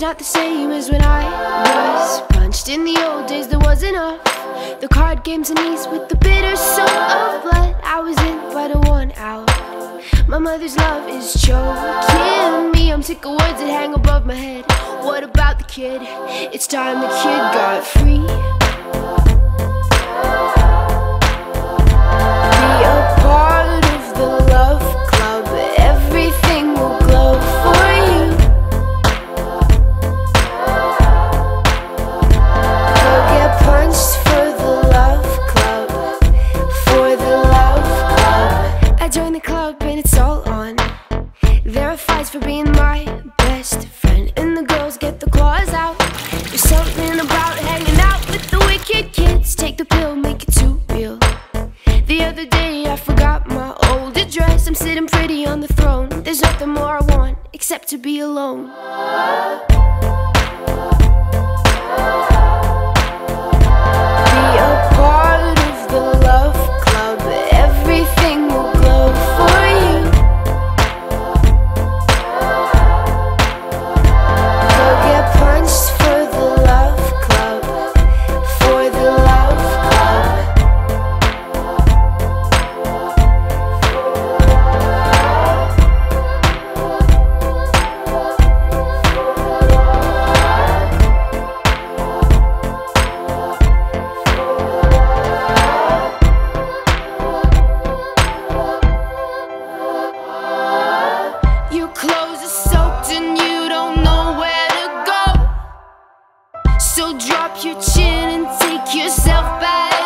not the same as when I was punched. In the old days there was enough. The card games and ease with the bitter soul of blood. I was in but I won out. My mother's love is choking me. I'm sick of words that hang above my head. What about the kid? It's time the kid got free. Be a part of the love club. Everything will glow for you. Go get punched for the love club. For the love club. I joined the club and it's all on. There are fights for being my best friend, and the girls get the claws out. There's something about hanging out with the wicked kids. Take the pill, make it too real. The other day I forgot my old address. I'm sitting pretty on the throne. There's nothing more I want except to be alone. Be a part of the love club. Everything will glow for you. Go get punched for the love club. For the love club. Your clothes are soaked and you don't know where to go. So drop your chin and take yourself back.